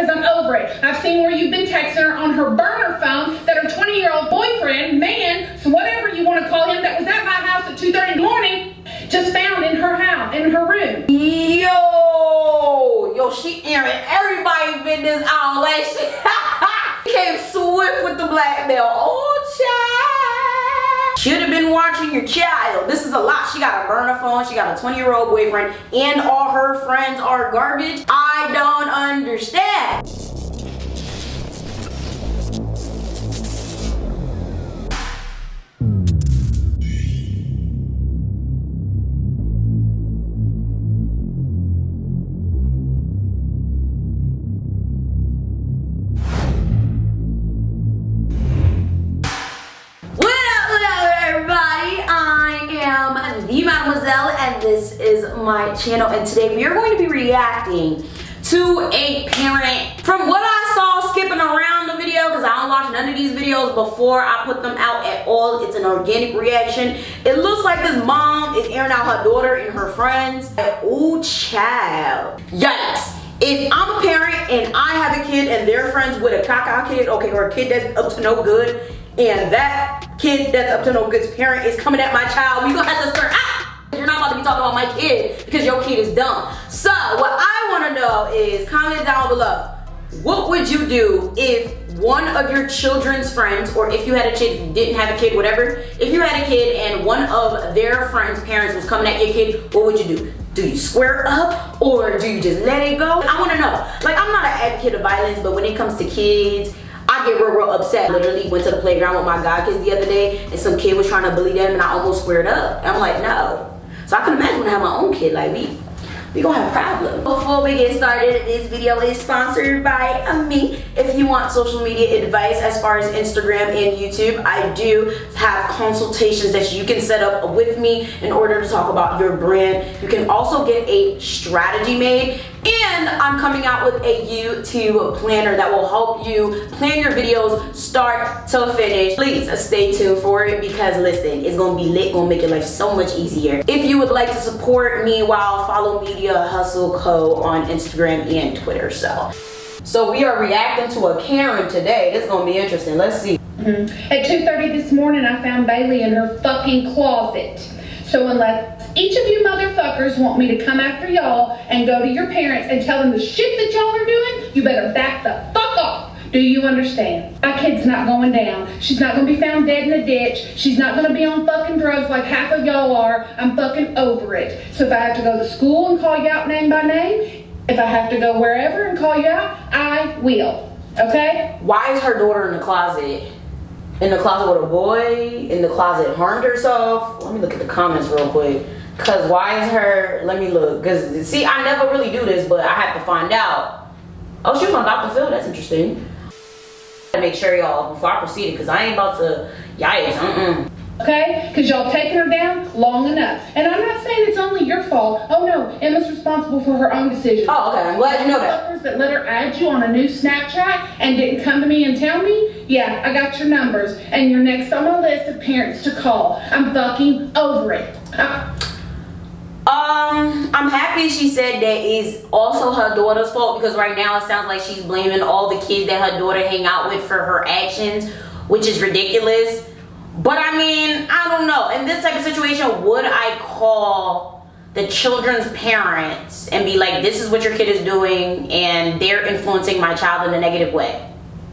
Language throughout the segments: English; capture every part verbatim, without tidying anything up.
because I'm over it. I've seen where you've been texting her on her burner phone that her twenty-year-old boyfriend, man, so whatever you want to call him, that was at my house at two thirty in the morning, just found in her house, in her room. Yo, yo, she airing everybody's business out like she came swift with the blackmail. Oh, child. Should have been watching your child. This is a lot. She got a burner phone. She got a twenty-year-old boyfriend, and all her friends are garbage. I don't understand. Mademoiselle, and this is my channel, and today we are going to be reacting to a parent. From what I saw skipping around the video, because I don't watch none of these videos before I put them out at all, it's an organic reaction. It looks like this mom is airing out her daughter and her friends. Oh child, yikes. If I'm a parent and I have a kid and they're friends with a caca kid, okay, or a kid that's up to no good, and that kid that's up to no good's parent is coming at my child, we gonna have to start, ah! You're not about to be talking about my kid because your kid is dumb. So what I wanna know is, comment down below, what would you do if one of your children's friends, or if you had a kid, if you didn't have a kid, whatever, if you had a kid and one of their friends' parents was coming at your kid, what would you do? Do you square up or do you just let it go? I wanna know. Like, I'm not an advocate of violence, but when it comes to kids, I get real, real upset. Literally went to the playground with my god kids the other day and some kid was trying to bully them and I almost squared up. And I'm like, no. So I can imagine when I have my own kid, like we, we gonna have a problem. Before we get started, this video is sponsored by me. If you want social media advice as far as Instagram and YouTube, I do have consultations that you can set up with me in order to talk about your brand. You can also get a strategy made, and I'm coming out with a YouTube planner that will help you plan your videos start to finish. Please stay tuned for it because listen, it's gonna be lit, gonna make your life so much easier. If you would like to support me, while follow Media Hustle Co on Instagram and Twitter. So, so we are reacting to a Karen today. This is gonna be interesting. Let's see. Mm-hmm. At two thirty this morning, I found Bailey in her fucking closet. So unless each of you motherfuckers want me to come after y'all and go to your parents and tell them the shit that y'all are doing, you better back the fuck off. Do you understand? My kid's not going down. She's not going to be found dead in a ditch. She's not going to be on fucking drugs like half of y'all are. I'm fucking over it. So if I have to go to school and call you out name by name, if I have to go wherever and call you out, I will. Okay? Why is her daughter in the closet? In the closet with a boy? In the closet harmed herself? Let me look at the comments real quick. Cause why is her, let me look. Cause see, I never really do this, but I have to find out. Oh, she was on Doctor Phil, that's interesting. To make sure y'all, before I proceed, because I ain't about to, yikes, mm-mm. Okay? Because y'all taking her down long enough. And I'm not saying it's only your fault. Oh no, Emma's responsible for her own decisions. Oh, okay, I'm glad you know that. Fuckers that let her add you on a new Snapchat and didn't come to me and tell me, yeah, I got your numbers. And you're next on my list of parents to call. I'm fucking over it. Uh, Um, I'm happy she said that is also her daughter's fault, because right now it sounds like she's blaming all the kids that her daughter hang out with for her actions, which is ridiculous. But I mean, I don't know. In this type of situation, would I call the children's parents and be like, this is what your kid is doing and they're influencing my child in a negative way?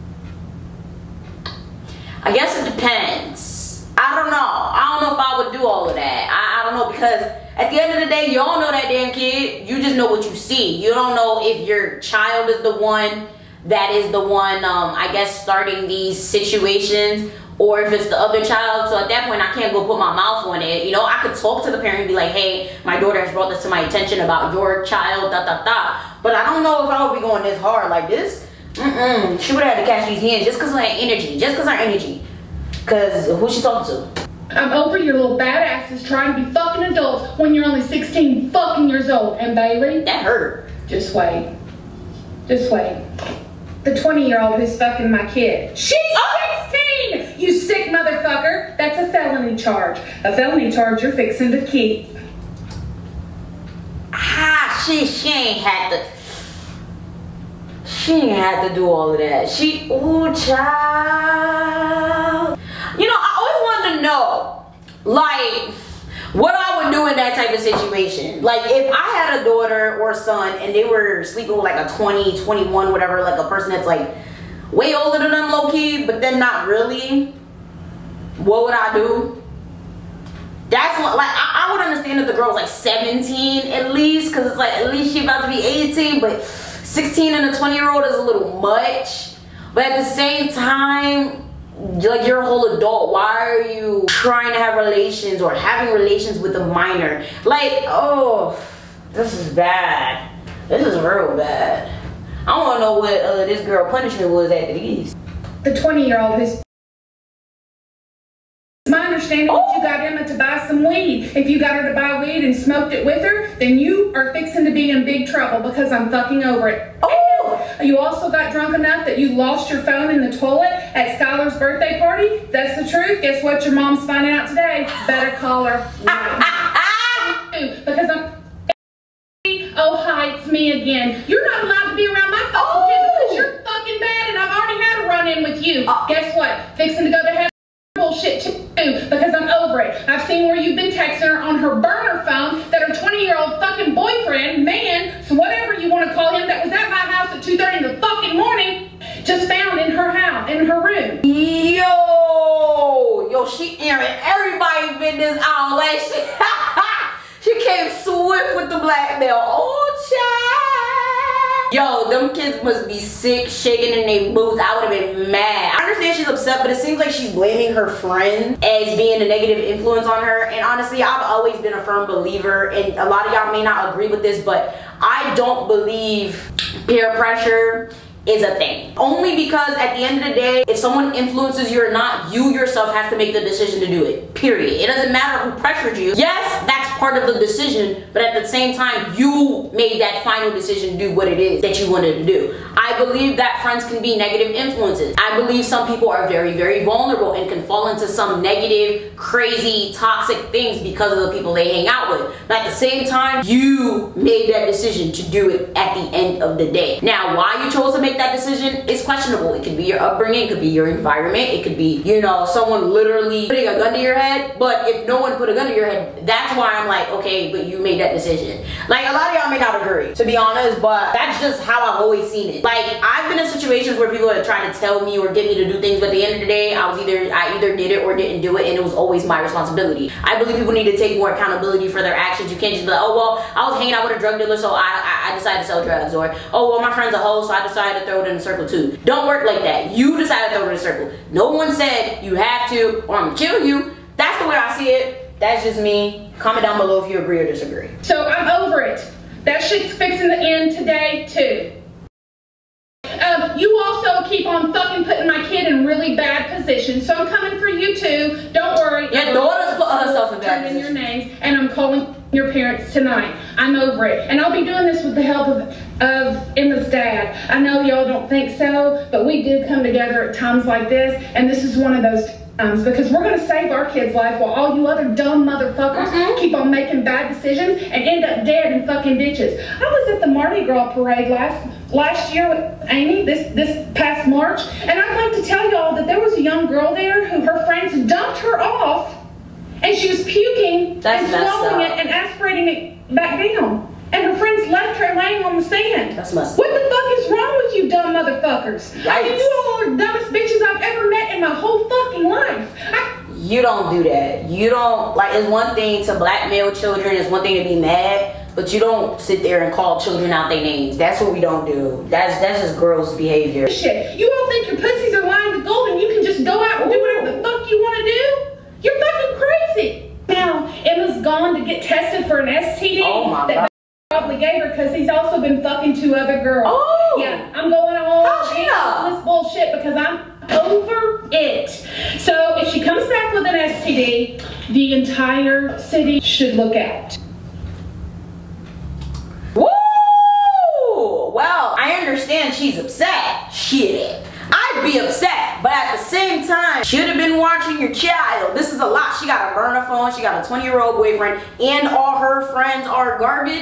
I guess it depends. I don't know. I don't know if I would do all of that. I, I don't know, because at the end of the day, you don't know that damn kid. You just know what you see. You don't know if your child is the one that is the one, um, I guess, starting these situations, or if it's the other child. So at that point, I can't go put my mouth on it. You know, I could talk to the parent and be like, hey, my daughter has brought this to my attention about your child, da da da. But I don't know if I would be going this hard like this. Mm-mm. She would have had to catch these hands just because of her energy. Just because of her energy. Because who's she talking to? I'm over your little badasses trying to be fucking adults when you're only sixteen fucking years old. And Bailey, that hurt. Just wait. Just wait. The twenty year old who's fucking my kid. She's sixteen! You sick motherfucker. That's a felony charge. A felony charge you're fixing to keep. Ah, she, she ain't had to. She ain't had to do all of that. She, ooh, child. You know, I always wanted to know, like, what I would do in that type of situation. Like, if I had a daughter or a son and they were sleeping with like a twenty, twenty-one, whatever, like a person that's like way older than them low-key, but then not really, what would I do? That's what, like, I, I would understand if the girl's like seventeen at least, because it's like, at least she about to be eighteen, but sixteen and a twenty year old is a little much. But at the same time, like, you're a whole adult. Why are you trying to have relations or having relations with a minor? Like, oh, this is bad. This is real bad. I want to know what uh, this girl punishment was after these. The twenty year old who's my understanding oh. that you got Emma to buy some weed. If you got her to buy weed and smoked it with her, then you are fixing to be in big trouble because I'm fucking over it. Oh. You also got drunk enough that you lost your phone in the toilet at Skylar's birthday party. That's the truth. Guess what? Your mom's finding out today. Better call her. Because I'm oh hi, it's me again. You're not allowed to be around my fucking oh. kid because you're fucking bad and I've already had a run in with you. Uh. Guess what? Fixing to go to heaven. Bullshit too, because I'm over it. I've seen where you've been texting her on her burner phone that her twenty year old fucking boyfriend, man, so whatever you want to call him, that was at my house at two thirty in the fucking morning, just found in her house, in her room. Yo, yo, she airing everybody's business out like she, she came swift with the blackmail. Oh, child. Yo, them kids must be sick, shaking in their boots. I would have been mad. I understand she's upset, but it seems like she's blaming her friend as being a negative influence on her. And honestly, I've always been a firm believer, and a lot of y'all may not agree with this, but I don't believe peer pressure is a thing. Only because at the end of the day, if someone influences you or not, you yourself has to make the decision to do it, period. It doesn't matter who pressured you. Yes, that's part of the decision, but at the same time, you made that final decision to do what it is that you wanted to do. I believe that friends can be negative influences. I believe some people are very, very vulnerable and can fall into some negative, crazy, toxic things because of the people they hang out with. But at the same time, you made that decision to do it at the end of the day. Now, why you chose to make that decision is questionable. It could be your upbringing, it could be your environment, it could be, you know, someone literally putting a gun to your head. But if no one put a gun to your head, that's why I'm like, okay, but you made that decision. Like, a lot of y'all may not agree, to be honest, but that's just how I've always seen it. Like, I've been in situations where people are trying to tell me or get me to do things, but at the end of the day, I was either, I either did it or didn't do it, and it was always my responsibility. I believe people need to take more accountability for their actions. You can't just be like, oh, well, I was hanging out with a drug dealer, so I, I, I decided to sell drugs, or, oh, well, my friend's a hoe, so I decided to throw it in a circle too. Don't work like that. You decided to throw it in a circle. No one said you have to, or I'm gonna kill you. That's the way I see it. That's just me. Comment down below if you agree or disagree. So I'm over it. That shit's fixing to end today too. Um, you also keep on fucking putting my kid in really bad positions, so I'm coming for you too. Don't worry. Your daughter's put herself in bad positions. position. Your names, and I'm calling your parents tonight. I'm over it, and I'll be doing this with the help of of Emma's dad. I know y'all don't think so, but we do come together at times like this, and this is one of those times because we're gonna save our kid's life while all you other dumb motherfuckers mm-hmm. keep on making bad decisions and end up dead in fucking ditches. I was at the Mardi Gras parade last. Last year with Amy, this, this past March, and I'd like to tell y'all that there was a young girl there who her friends dumped her off, and she was puking That's and swallowing it and aspirating it back down. And her friends left her laying on the sand. That's messed up. What the fuck is wrong with you dumb motherfuckers? Yikes. I mean, you all are the dumbest bitches I've ever met in my whole fucking life. I you don't do that. You don't, like, it's one thing to blackmail children, it's one thing to be mad, but you don't sit there and call children out their names. That's what we don't do. That's that's just gross behavior. Shit, you all think your pussies are lined with gold and you can just go out and do whatever the fuck you want to do? You're fucking crazy. Now, Emma's gone to get tested for an S T D. Oh my that God. Probably gave her because he's also been fucking two other girls. Oh. Yeah, I'm going all How's she in know? on this bullshit because I'm over it. So if she comes back with an S T D, the entire city should look out. Woo! Well, I understand she's upset. Shit. I'd be upset, but at the same time, should have been watching your child. This is a lot. She got a burner phone, she got a twenty year old boyfriend, and all her friends are garbage. I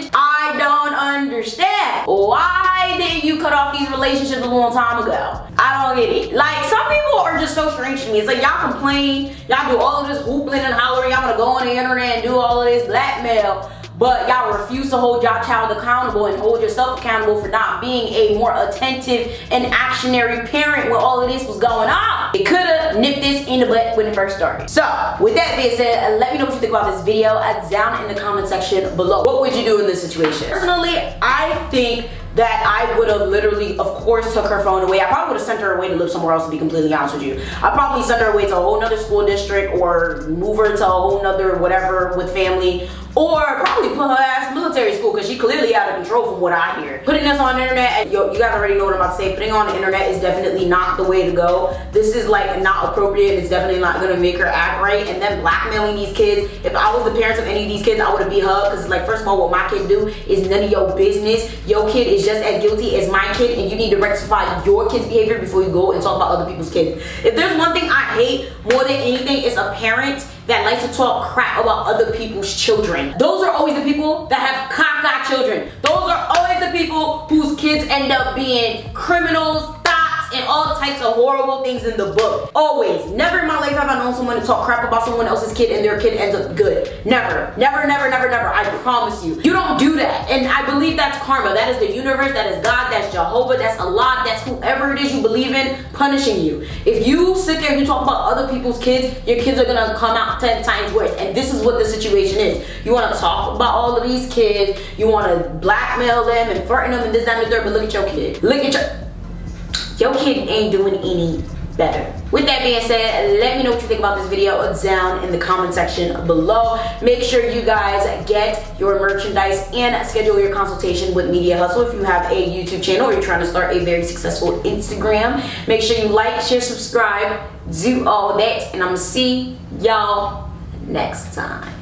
I don't understand. Why didn't you cut off these relationships a long time ago? I don't get it. Like, some people are just so strange to me. It's like y'all complain, y'all do all of this hoopling and hollering, y'all wanna go on the internet and do all of this blackmail, but y'all refuse to hold y'all child accountable and hold yourself accountable for not being a more attentive and actionary parent when all of this was going on. It could have nipped this in the butt when it first started. So, with that being said, let me know what you think about this video uh, down in the comment section below. What would you do in this situation? Personally, I think that I would have literally, of course, took her phone away. I probably would have sent her away to live somewhere else, to be completely honest with you. I probably sent her away to a whole nother school district or move her to a whole nother whatever with family, or probably put her ass in military school because she clearly out of control from what I hear. Putting this on the internet, and yo, you guys already know what I'm about to say, putting on the internet is definitely not the way to go. This is like not appropriate. It's definitely not gonna make her act right. And then blackmailing these kids. If I was the parents of any of these kids, I would have beat her, because like, first of all, what my kid do is none of your business. Your kid is just as guilty as my kid, and you need to rectify your kid's behavior before you go and talk about other people's kids. If there's one thing I hate more than anything, it's a parent that likes to talk crap about other people's children. Those are always the people that have caca children. Those are always the people whose kids end up being criminals, thoughts, and all types of horrible things in the book. Always. Never in my life have I known someone to talk crap about someone else's kid and their kid ends up good. Never. Never, never, never, never. I promise you. You don't do that. And I believe that's karma. That is the universe. That is God. That's Jehovah. That's Allah. That's whoever it is you believe in punishing you. If you sit there and you talk about other people's kids, your kids are going to come out ten times worse. And this is what the situation is. You want to talk about all of these kids. You want to blackmail them and threaten them and this, that, and the third. But look at your kid. Look at your... Your kid ain't doing any better. With that being said, let me know what you think about this video down in the comment section below. Make sure you guys get your merchandise and schedule your consultation with Media Hustle. If you have a YouTube channel or you're trying to start a very successful Instagram, make sure you like, share, subscribe, do all that, and I'm gonna see y'all next time.